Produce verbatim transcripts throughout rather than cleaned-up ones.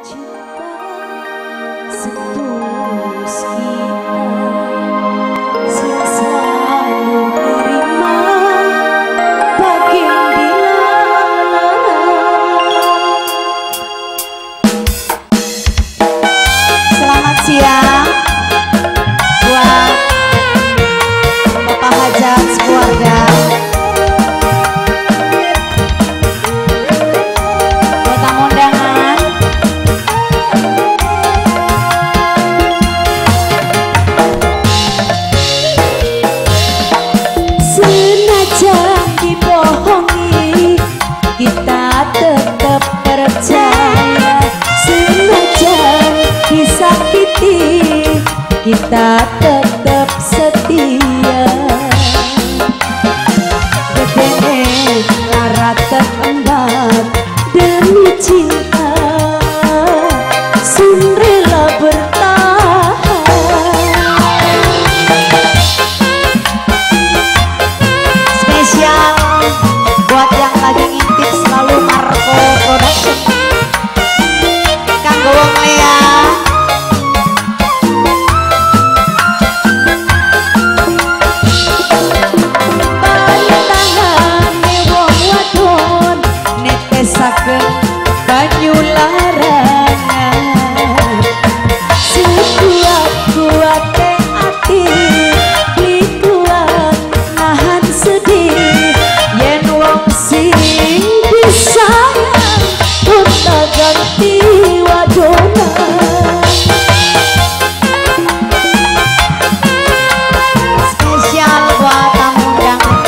cinta setulus kita selalu terima bagian dilarang. Selamat siang buat Bapak Hajat sekeluarga. Kita tetap percaya, senajan disakiti, kita tetap setia. Gedene lara terembat demi cinta, sun rela bertahan. Spesial buat yang lagi ngintip selalu Marco Production kanggo wong Lea. Panitangane wong wadon netesaken banyu larangan, sekuat-kuate ati beli kuat nahan sedih. Yen wong sing disayang kita ganti wadonan. Spesial buat tamu undangan.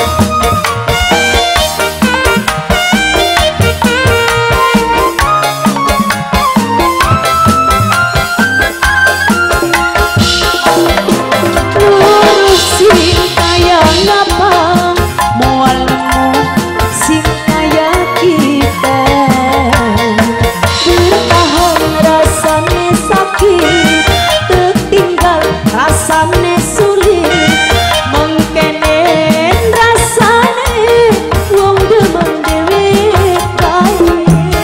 Urusin kaya ngapa mual sing kaya kita, bertahan rasane sakit, tertinggal rasane sulit, mengkene rasane wong demen dhewe kae.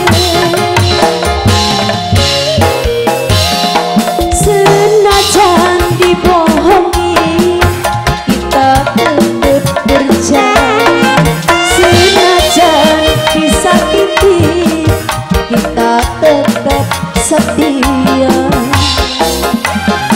Senajan dibohongi kita tetap percaya, senajan disakiti kita tetap setia.